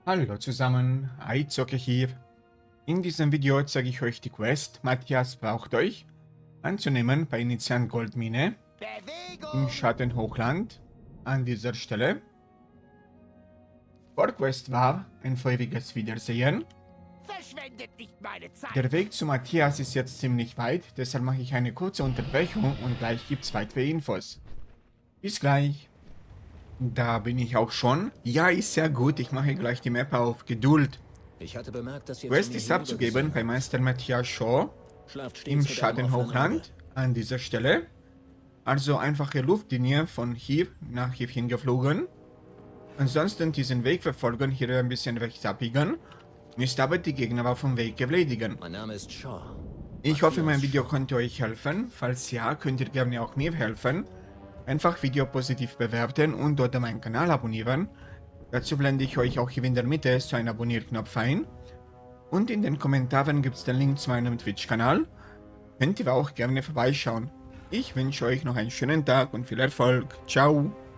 Hallo zusammen, iZocke hier. In diesem Video zeige ich euch die Quest Matthias braucht euch anzunehmen bei Initian Goldmine im Schattenhochland an dieser Stelle. Vorquest war ein feuriges Wiedersehen. Verschwendet nicht meine Zeit. Der Weg zu Matthias ist jetzt ziemlich weit, deshalb mache ich eine kurze Unterbrechung und gleich gibt's weitere Infos. Bis gleich. Da bin ich auch schon. Ja, ist sehr gut. Ich mache gleich die Map auf Geduld. Ich hatte bemerkt, dass ihr Quest ist abzugeben bei Meister Matthias Shaw im Schattenhochland an dieser Stelle. Also einfache Luftlinie von hier nach hier hingeflogen. Ansonsten diesen Weg verfolgen, hier ein bisschen rechts abbiegen. Müsst aber die Gegner auf dem Weg erledigen. Mein Name ist Shaw. Ich hoffe, mein Video konnte euch helfen. Falls ja, könnt ihr gerne auch mir helfen. Einfach Video positiv bewerten und oder meinen Kanal abonnieren. Dazu blende ich euch auch hier in der Mitte so einen Abonnierknopf ein. Und in den Kommentaren gibt es den Link zu meinem Twitch-Kanal. Könnt ihr auch gerne vorbeischauen. Ich wünsche euch noch einen schönen Tag und viel Erfolg. Ciao!